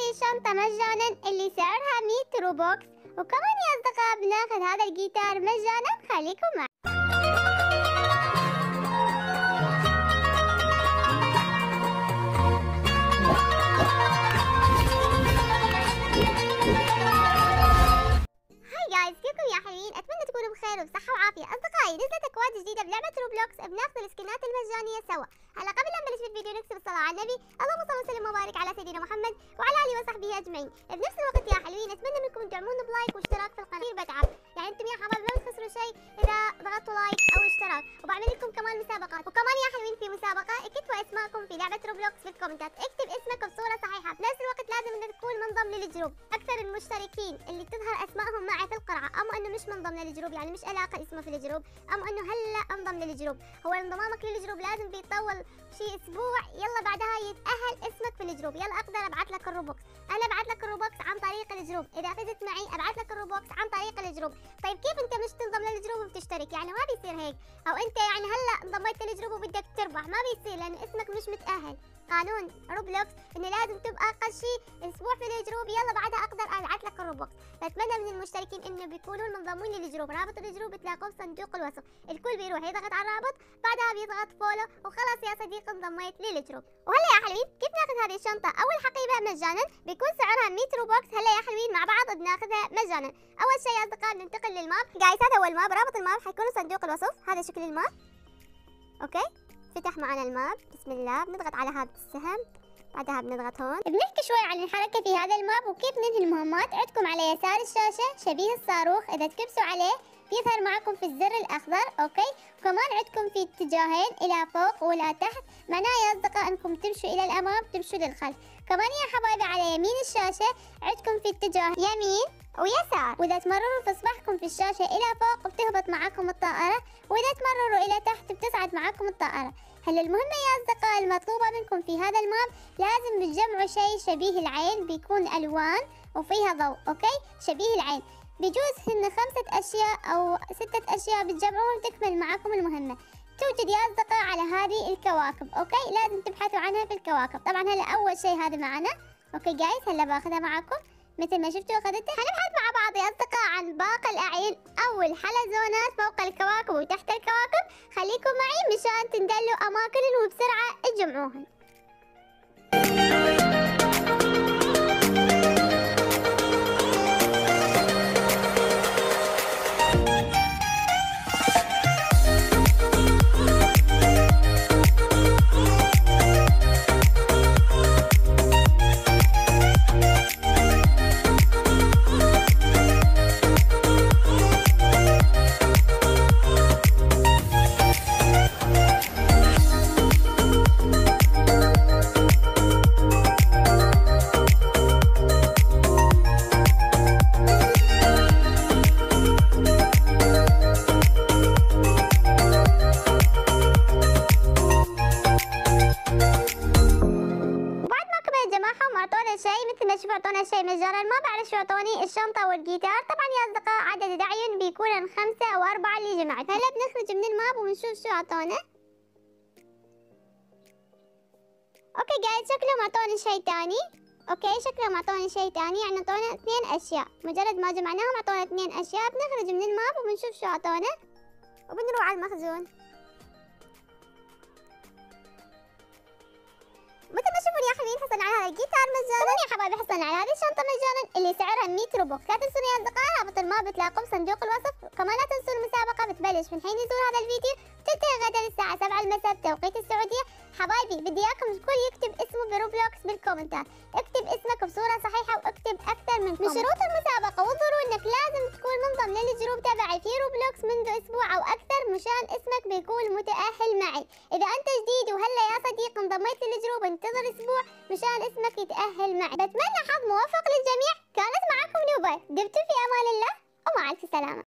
هذه الشنطة مجانا اللي سعرها 100 روبوكس، وكمان يا أصدقاء بناخذ هذا الجيتار مجانا. خليكم معي. كيفكم يا حلوين؟ اتمنى تكونوا بخير وبصحه وعافيه. اصدقائي نزلت اكواد جديده بلعبه روبلوكس بناخذ السكنات المجانيه سوا. هلا قبل لا نبلش بالفيديو نكتب الصلاه على النبي، اللهم صل وسلم وبارك على سيدنا محمد وعلى اله وصحبه اجمعين. بنفس الوقت يا حلوين اتمنى منكم تدعمونا بلايك واشتراك في القناه. كثير بتعب يعني انتم يا حبايب ما بتخسروا شيء اذا ضغطتوا لايك او اشتراك، وبعمل لكم كمان مسابقات. وكمان يا حلوين في مسابقه اكتبوا اسماءكم في لعبه روبلوكس في الكومنتات. اكتب اسمك بصوره صحيحه، بنفس الوقت لازم انك تكون منضم للجروب. اكثر المشتركين اللي تظهر اسمائهم معي في القرعه، اما انه مش منضم للجروب يعني مش علاقه اسمه في الجروب، اما انه هلا انضم للجروب. هو انضمامك للجروب لازم بيطول شيء اسبوع، يلا بعدها يتاهل اسمك في الجروب. يلا اقدر ابعث لك الروبوكس، انا ابعث لك الروبوكس عن طريق الجروب. اذا فزت معي ابعث لك الروبوكس عن طريق الجروب. طيب كيف انت مش تنضم للجروب وبتشترك؟ يعني ما بيصير هيك. او انت يعني هلا انضميت للجروب وبدك تربح، ما بيصير لان اسمك مش متاهل. قانون روبلوكس انه لازم تبقى اقل شيء اسبوع في الجروب، يلا بعدها اقدر ابعث لك الروبوكس. بتمنى من المشتركين انه بيكونوا منضمين للجروب. رابط الجروب بتلاقوه في صندوق الوصف. الكل بيروح يضغط على الرابط، بعدها بيضغط فولو وخلاص يا صديقي انضميت للجروب. وهلا يا حلوين كيف ناخذ هذه الشنطه؟ اول حقيبه مجانا بيكون سعرها 100 روبوكس. هلا يا حلوين مع بعض بناخذها مجانا. اول شيء يا اصدقاء بننتقل للماب. جايز هذا هو الماب، رابط الماب حيكون صندوق الوصف. هذا شكل الماب. اوكي فتح معنا الماب. بسم الله بنضغط على هذا السهم، بعدها بنضغط هون. بنحكي شوي عن الحركة في هذا الماب وكيف ننهي المهمات. عندكم على يسار الشاشة شبيه الصاروخ، إذا تكبسوا عليه بيظهر معكم في الزر الأخضر. أوكي وكمان عندكم في اتجاهين، إلى فوق وإلى تحت، معناه يا أصدقاء أنكم تمشوا إلى الأمام تمشوا للخلف. كمان يا حبايبي على يمين الشاشة عندكم في اتجاه يمين ويسار، وإذا تمرروا في إصبعكم في الشاشة إلى فوق بتهبط معكم الطائرة، وإذا تمرروا إلى تحت بتصعد معكم الطائرة. هلا المهمة يا أصدقاء المطلوبة منكم في هذا الماب لازم بتجمعوا شيء شبيه العين، بيكون ألوان وفيها ضوء. أوكي شبيه العين بجوز هن 5 أشياء أو 6 أشياء بتجمعوهم تكمل معكم المهمة. توجد يا أصدقاء على هذه الكواكب. أوكي لازم تبحثوا عنها في الكواكب. طبعا هلا أول شيء هذا معنا. أوكي جايز هلا باخذها معكم مثل ما شفتوا أخذتها. هنبحث مع بعض يا أصدقاء عن باقي الأعين أو الحلزونات فوق الكواكب وتحت الكواكب. خليكم معي مشان تندلوا أماكنهم وبسرعة تجمعوهن. مثل ما شوفوا اعطونا شيء مجانا، ما بعرف شو اعطوني الشنطة والجيتار. طبعا يا اصدقاء عدد الأعين بيكون 5 أو 4 اللي جمعت. هلا بنخرج من الماب وبنشوف شو اعطونا. اوكي جايز شكلهم اعطوني شيء تاني. اوكي شكلهم اعطوني شيء تاني، يعني اعطونا 2 أشياء. مجرد ما جمعناهم اعطونا 2 أشياء. بنخرج من الماب وبنشوف شو اعطونا وبنروح على المخزون. مثل ما تشوفون يا حبايبي حصلنا على هذا الجيتار مجانا. يا حبايبي حصلنا على هذه الشنطة مجانا اللي سعرها 100 روبوكس. لا تنسون يا اصدقاء رابط الماب بتلاقوه بصندوق الوصف. كمان لا تنسون المسابقة بتبلش من حين يزور هذا الفيديو، بتنتهي غدا الساعة 7 المساء بتوقيت السعودية. حبايبي بدي اياكم الكل يكتب اسمه بروبلوكس بالكومنتات. اكتب اسمك بصورة صحيحة واكتب أكثر من كومنت. من شروط المسابقة والضروري انك لازم تكون منضم للجروب تبعي في روبلوكس منذ اسبوع او اكثر مشان اسمك بيكون متأهل معي. اذا انت جديد وهلا يا صديقي انضميت للجروب انتظر اسبوع مشان اسمك يتأهل معي. بتمنى حظ موفق للجميع. كانت معكم نوبة، دمتم في امان الله ومع الف سلامة.